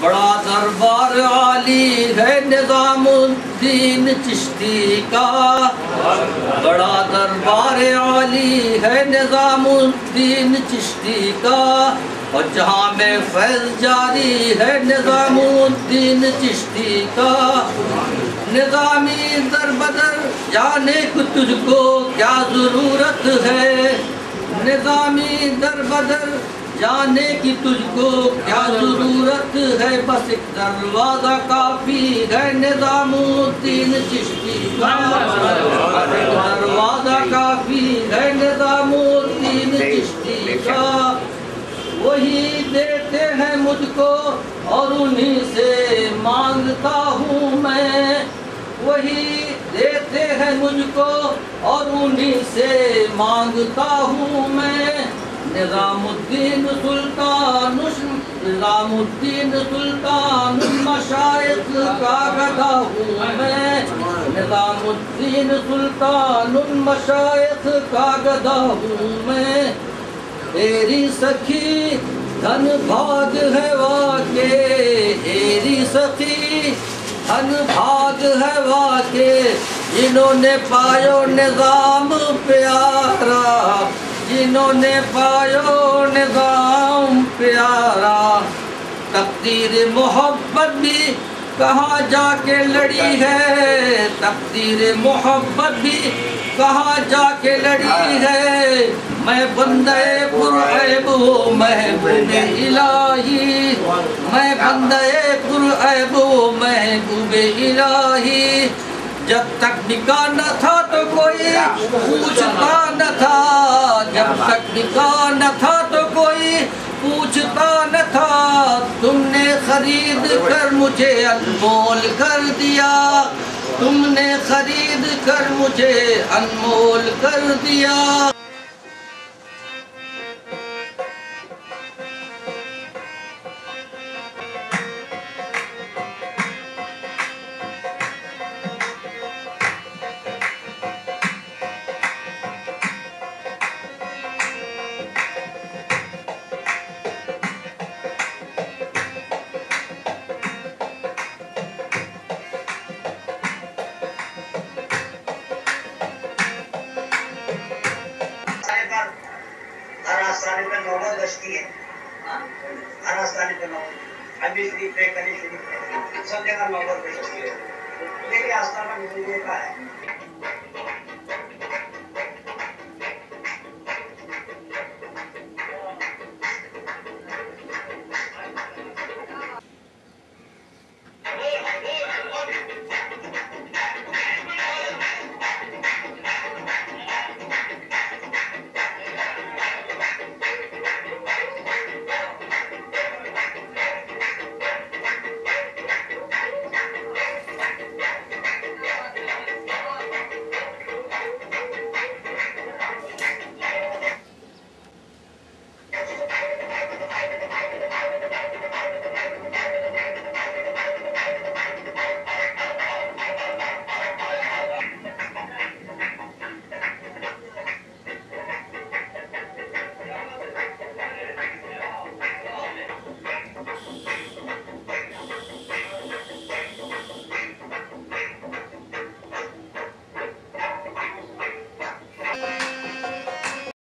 बड़ा दरबार आली है निज़ामुद्दीन चिश्ती का, बड़ा दरबार आली है निज़ामुद्दीन चिश्ती का, और जहाँ में फैज़ जारी है निज़ामुद्दीन चिश्ती का। निज़ामी दर बदर जाने को तुझको क्या ज़रूरत है, निज़ामी दर बदर जाने की तुझको क्या ज़रूरत है, बस एक दरवाज़ा काफ़ी है निज़ामुद्दीन चिश्ती का, एक दरवाज़ा काफ़ी है निज़ामुद्दीन चिश्ती का। वही देते हैं मुझको और उन्हीं से मांगता हूँ मैं, वही देते हैं मुझको और उन्हीं से मांगता हूँ मैं। निज़ामुद्दीन सुल्तान मशाइख का गधा हूँ मैं, निज़ामुद्दीन सुल्तान मशाइख का गधा हूँ मैं। तेरी सखी धन भाग है वाके, तेरी सखी धन भाग है वाके, जिन्होंने पायो निज़ाम प्यारा, जिन्होंने पायो निज़ाम प्यारा। तकदीर मोहब्बत भी कहाँ जाके लड़ी है, तकदीर मोहब्बत भी कहाँ जाके लड़ी है। मैं बंदे पुरऐब हो महबूबे इलाही, मैं बंदे पुरऐब हो महबूबे इलाही। जब तक बिका न था तो कोई पूछता न था, जब तक बिका न था तो कोई पूछता न था। तुमने खरीद कर मुझे अनमोल कर दिया, तुमने खरीद कर मुझे अनमोल कर दिया। सब जगह नौबत है, देखिए आस्था का है।